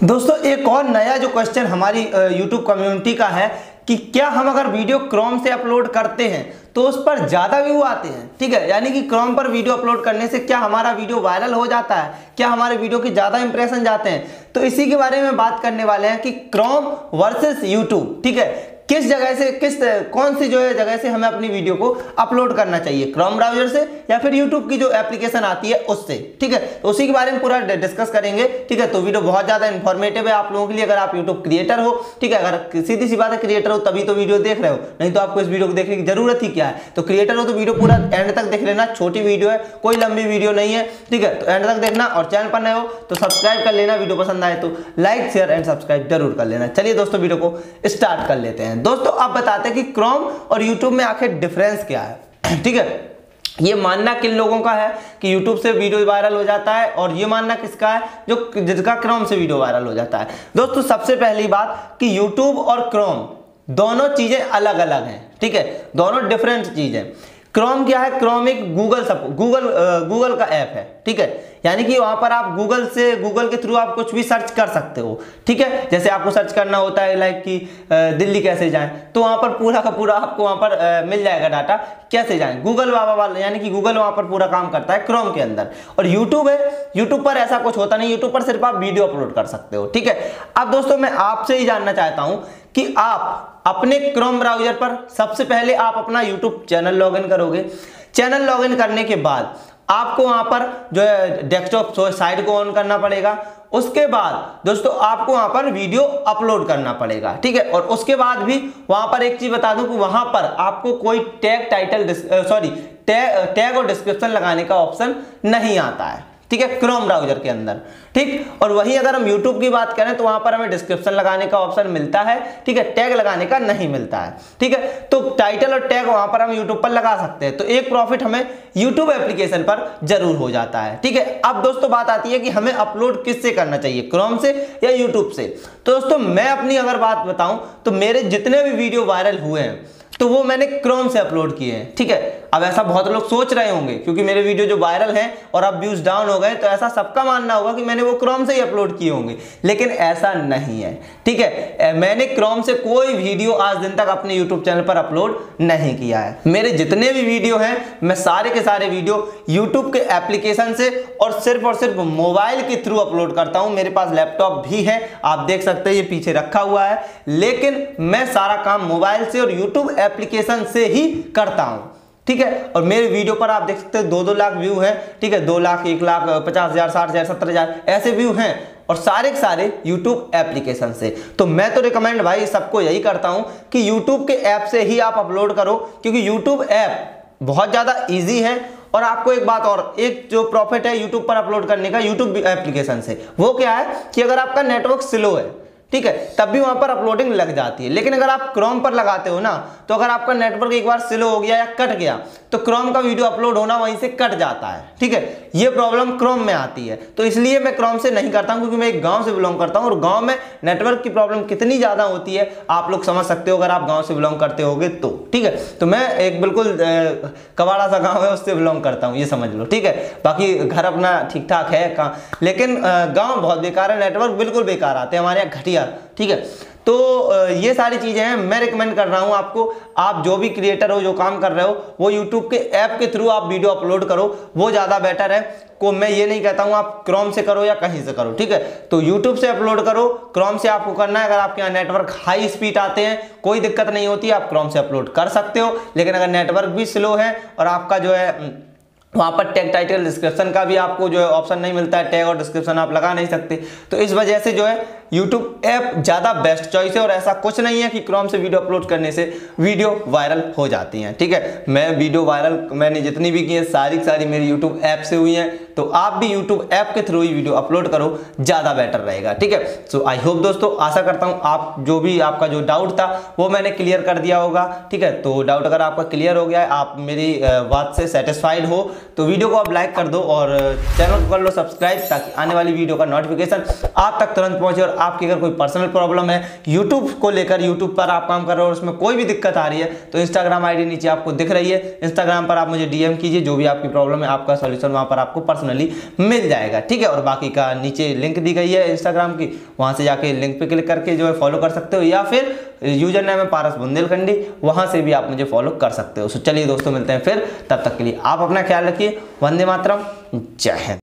दोस्तों एक और नया जो क्वेश्चन हमारी YouTube कम्युनिटी का है कि क्या हम अगर वीडियो क्रोम से अपलोड करते हैं तो उस पर ज़्यादा व्यू आते हैं। ठीक है, यानी कि क्रोम पर वीडियो अपलोड करने से क्या हमारा वीडियो वायरल हो जाता है, क्या हमारे वीडियो के ज़्यादा इंप्रेशन जाते हैं। तो इसी के बारे में बात करने वाले हैं कि क्रोम वर्सेस यूट्यूब। ठीक है, किस जगह से कौन सी जो है जगह से हमें अपनी वीडियो को अपलोड करना चाहिए, क्रोम ब्राउजर से या फिर यूट्यूब की जो एप्लीकेशन आती है उससे। ठीक है, तो उसी के बारे में पूरा डिस्कस करेंगे। ठीक है, तो वीडियो बहुत ज्यादा इंफॉर्मेटिव है आप लोगों के लिए अगर आप यूट्यूब क्रिएटर हो। ठीक है, अगर सीधी सी बात है क्रिएटर हो तभी तो वीडियो देख रहे हो, नहीं तो आपको इस वीडियो को देखने की जरूरत ही क्या है। तो क्रिएटर हो तो वीडियो पूरा एंड तक देख लेना, छोटी वीडियो है, कोई लंबी वीडियो नहीं है। ठीक है, तो एंड तक देखना और चैनल पर नए हो तो सब्सक्राइब कर लेना, वीडियो पसंद आए तो लाइक शेयर एंड सब्सक्राइब जरूर कर लेना। चलिए दोस्तों वीडियो को स्टार्ट कर लेते हैं। दोस्तों आप बताते हैं कि क्रोम और यूट्यूब में आखिर डिफरेंस क्या है। ठीक है, ये मानना किन लोगों का है कि YouTube से वीडियो वायरल हो जाता है और ये मानना किसका है जिसका क्रोम से वीडियो वायरल हो जाता है। दोस्तों सबसे पहली बात कि YouTube और क्रोम दोनों चीजें अलग अलग हैं। ठीक है, दोनों डिफरेंट चीज है। क्रोम क्या है, क्रोम एक गूगल का ऐप है। ठीक है, यानी कि वहां पर आप गूगल के थ्रू आप कुछ भी सर्च कर सकते हो। ठीक है, जैसे आपको सर्च करना होता है लाइक कि दिल्ली कैसे जाएं, तो वहां पर पूरा का पूरा आपको वहां पर मिल जाएगा डाटा कैसे जाएं। गूगल वाला यानी कि गूगल वहां पर पूरा काम करता है क्रोम के अंदर। और यूट्यूब है, यूट्यूब पर ऐसा कुछ होता नहीं, यूट्यूब पर सिर्फ आप वीडियो अपलोड कर सकते हो। ठीक है, अब दोस्तों मैं आपसे ही जानना चाहता हूं कि आप अपने क्रोम ब्राउजर पर सबसे पहले आप अपना यूट्यूब चैनल लॉगिन करोगे। चैनल लॉगिन करने के बाद आपको वहां पर जो है डेस्कटॉप साइट को ऑन करना पड़ेगा। उसके बाद दोस्तों आपको वहां पर वीडियो अपलोड करना पड़ेगा। ठीक है, और उसके बाद भी वहां पर एक चीज बता दूं कि वहां पर आपको कोई टैग और डिस्क्रिप्शन लगाने का ऑप्शन नहीं आता है। ठीक है, क्रोम ब्राउजर के अंदर। ठीक, और वहीं अगर हम YouTube की बात करें तो वहां पर हमें डिस्क्रिप्शन लगाने का ऑप्शन मिलता है। ठीक है, टैग लगाने का नहीं मिलता है। ठीक है, तो टाइटल और टैग वहां पर हम YouTube पर लगा सकते हैं, तो एक प्रॉफिट हमें YouTube एप्लीकेशन पर जरूर हो जाता है। ठीक है, अब दोस्तों बात आती है कि हमें अपलोड किससे करना चाहिए, क्रोम से या YouTube से। तो दोस्तों मैं अपनी अगर बात बताऊं तो मेरे जितने भी वीडियो वायरल हुए हैं तो वो मैंने क्रोम से अपलोड किए हैं। ठीक है, अब ऐसा बहुत लोग सोच रहे होंगे क्योंकि मेरे वीडियो जो वायरल हैं और अब व्यूज डाउन हो गए तो ऐसा सबका मानना होगा कि मैंने वो क्रोम से ही अपलोड किए होंगे, लेकिन ऐसा नहीं है। ठीक है, मैंने क्रोम से कोई वीडियो आज दिन तक अपने यूट्यूब चैनल पर अपलोड नहीं किया है। मेरे जितने भी वीडियो हैं मैं सारे के सारे वीडियो यूट्यूब के एप्लीकेशन से और सिर्फ मोबाइल के थ्रू अपलोड करता हूं। मेरे पास लैपटॉप भी है, आप देख सकते हैं ये पीछे रखा हुआ है, लेकिन मैं सारा काम मोबाइल से और यूट्यूब एप्लीकेशन से ही करता हूं। ठीक है, और मेरे वीडियो पर आप देख सकते हैं 2-2 लाख व्यू हैं। ठीक है, 2 लाख 1 लाख 50,000 60,000 70,000 ऐसे व्यू हैं और सारे के सारे यूट्यूब एप्लीकेशन से। तो मैं तो रिकमेंड भाई सबको यही करता हूं कि यूट्यूब के ऐप से ही आप अपलोड करो, क्योंकि यूट्यूब ऐप बहुत ज़्यादा ईजी है। और आपको एक बात और, एक जो प्रॉफिट है यूट्यूब पर अपलोड करने का यूट्यूब एप्लीकेशन से, वो क्या है कि अगर आपका नेटवर्क स्लो है, ठीक है, तब भी वहां पर अपलोडिंग लग जाती है। लेकिन अगर आप क्रोम पर लगाते हो ना, तो अगर आपका नेटवर्क एक बार स्लो हो गया या कट गया तो क्रोम का वीडियो अपलोड होना वहीं से कट जाता है। ठीक है, ये प्रॉब्लम क्रोम में आती है, तो इसलिए मैं क्रोम से नहीं करता हूं, क्योंकि मैं एक गांव से बिलोंग करता हूं और गांव में नेटवर्क की प्रॉब्लम कितनी ज्यादा होती है आप लोग समझ सकते हो अगर आप गांव से बिलोंग करते होगे तो। ठीक है, तो मैं एक बिल्कुल कबाड़ा सा गाँव है उससे बिलोंग करता हूँ, ये समझ लो। ठीक है, बाकी घर अपना ठीक ठाक है, लेकिन गाँव बहुत बेकार है, नेटवर्क बिल्कुल बेकार आते हैं हमारे यहाँ, घटिया। ठीक है, तो ये सारी चीजें हैं। मैं रिकमेंड कर रहा हूं आपको, आप जो भी क्रिएटर हो, जो काम कर रहे हो, वो यूट्यूब के ऐप के थ्रू आप वीडियो अपलोड करो, वो ज्यादा बेटर है। को मैं ये नहीं कहता हूं आप क्रोम से करो या कहीं से करो। ठीक है, तो यूट्यूब से अपलोड करो, क्रोम से आपको करना है। अगर आपके यहाँ नेटवर्क हाई स्पीड आते हैं कोई दिक्कत नहीं होती, आप क्रोम से अपलोड कर सकते हो। लेकिन अगर नेटवर्क भी स्लो है और आपका जो है वहां पर टैग टाइटल डिस्क्रिप्शन का भी आपको जो है ऑप्शन नहीं मिलता है, टैग और डिस्क्रिप्शन आप लगा नहीं सकते, तो इस वजह से जो है YouTube ऐप ज़्यादा बेस्ट चॉइस है। और ऐसा कुछ नहीं है कि क्रोम से वीडियो अपलोड करने से वीडियो वायरल हो जाती हैं। ठीक है, मैं वीडियो वायरल मैंने जितनी भी की है सारी मेरी YouTube ऐप से हुई हैं, तो आप भी YouTube ऐप के थ्रू ही वीडियो अपलोड करो, ज़्यादा बेटर रहेगा। ठीक है, सो आई होप दोस्तों, आशा करता हूँ आप जो भी आपका जो डाउट था वो मैंने क्लियर कर दिया होगा। ठीक है, तो डाउट अगर आपका क्लियर हो गया है, आप मेरी बात से सेटिस्फाइड हो, तो वीडियो को आप लाइक कर दो और चैनल को कर लो सब्सक्राइब, ताकि आने वाली वीडियो का नोटिफिकेशन आप तक तुरंत पहुंचे और आपकी अगर कोई पर्सनल प्रॉब्लम है यूट्यूब को लेकर, यूट्यूब पर आप काम कर रहे हो और उसमें कोई भी दिक्कत आ रही है, तो इंस्टाग्राम आईडी नीचे आपको दिख रही है, इंस्टाग्राम पर आप मुझे डीएम कीजिए, जो भी आपकी प्रॉब्लम है आपका सॉल्यूशन वहां पर आपको पर्सनली मिल जाएगा। ठीक है, और बाकी का नीचे लिंक दी गई है इंस्टाग्राम की, वहां से जाके लिंक पे क्लिक करके जो है फॉलो कर सकते हो, या फिर यूजर नेम है पारस बुंदेलखंडी, वहां से भी आप मुझे फॉलो कर सकते हो। चलिए दोस्तों, मिलते हैं फिर, तब तक के लिए आप अपना ख्याल रखिए। वंदे मातरम, जय हिंद।